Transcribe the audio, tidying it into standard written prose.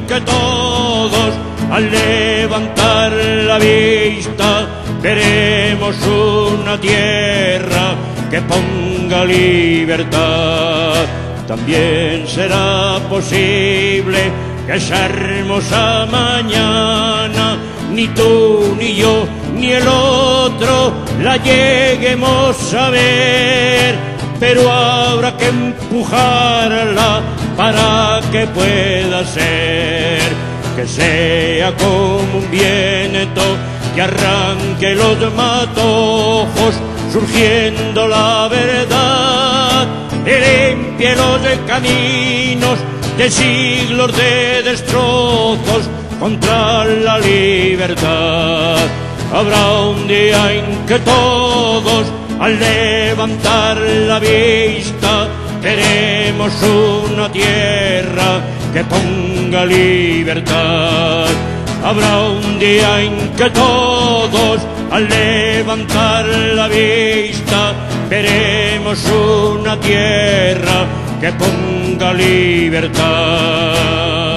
que todos, al levantar la vista, veremos una tierra que ponga libertad. También será posible que esa hermosa mañana ni tú, ni yo, ni el otro la lleguemos a ver, pero habrá que empujarla para que pueda ser, que sea como un viento que arranque los matojos, surgiendo la verdad, que limpie los caminos de siglos de destrozos contra la libertad. Habrá un día en que todos, al levantar la vista, veremos una tierra que ponga libertad. Habrá un día en que todos, al levantar la vista, veremos una tierra que ponga libertad.